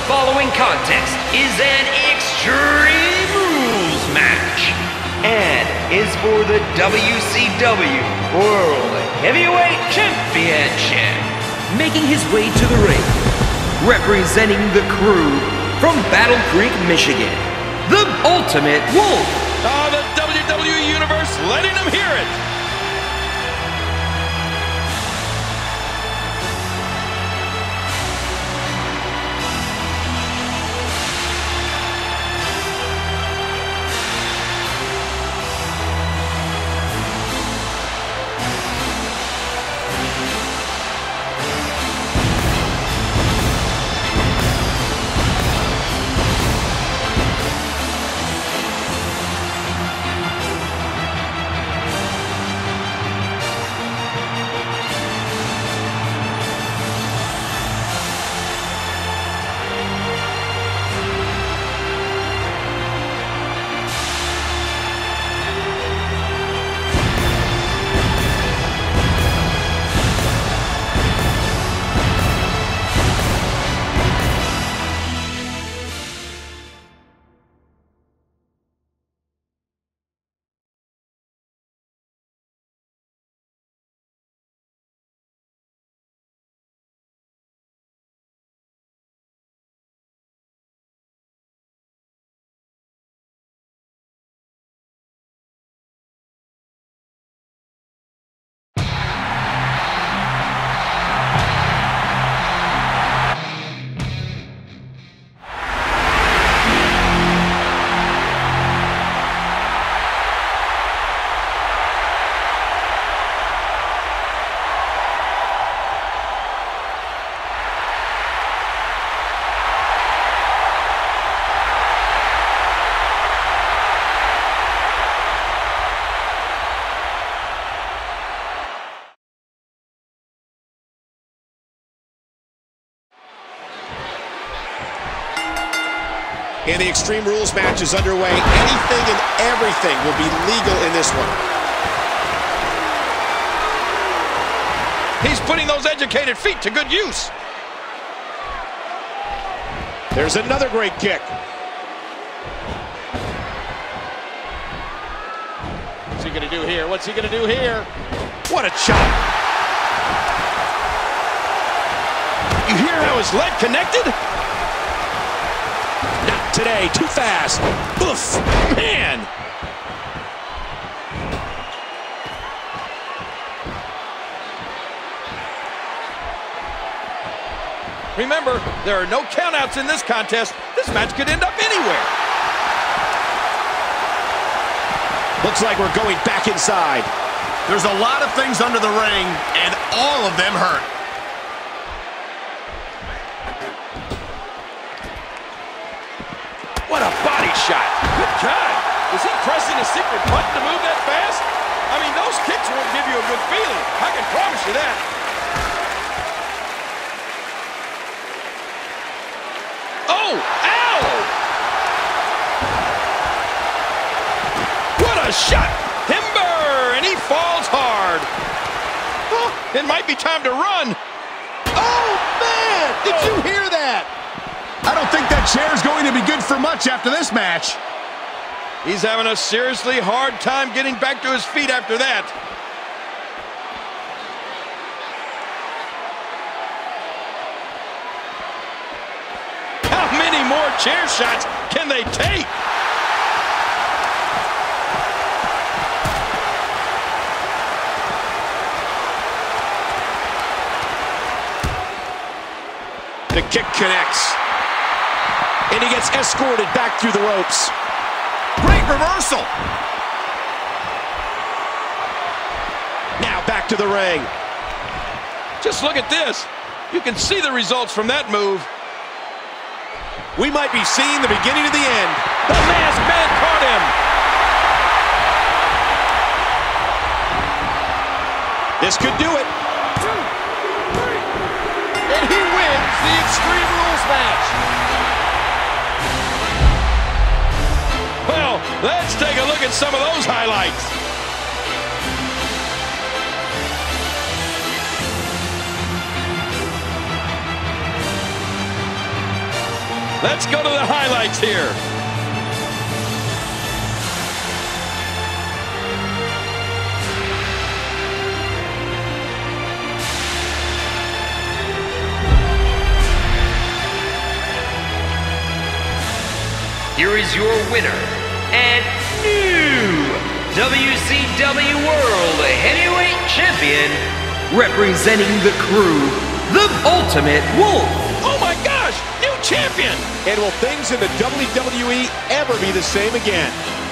following contest is an Extreme Rules match and is for the WCW World Heavyweight Championship. Making his way to the ring, representing the crew from Battle Creek, Michigan, the Ultimate Wolf. The WWE Universe letting them hear it. And the Extreme Rules match is underway. Anything and everything will be legal in this one. He's putting those educated feet to good use. There's another great kick. What's he going to do here? What's he going to do here? What a chop. You hear how his leg connected? Not today, too fast. Oof, man. Remember, there are no countouts in this contest. This match could end up anywhere. Looks like we're going back inside. There's a lot of things under the ring, and all of them hurt. What a body shot. Good God. Is he pressing a secret button to move that fast? I mean, those kicks won't give you a good feeling. I can promise you that. Oh, ow! What a shot. Timber, and he falls hard. Oh, it might be time to run. Oh, man! Did you hear that? I don't think that chair is going to be good for much after this match. He's having a seriously hard time getting back to his feet after that. How many more chair shots can they take? The kick connects. And he gets escorted back through the ropes. Great reversal. Now back to the ring. Just look at this. You can see the results from that move. We might be seeing the beginning of the end. The masked man caught him. This could do it. 2, 3. And he wins the Extreme Rules match. Well, let's take a look at some of those highlights. Let's go to the highlights here. Here is your winner and new WCW World Heavyweight Champion, representing the Crew, the Ultimate Wolf. Oh my gosh, new champion! And will things in the WWE ever be the same again?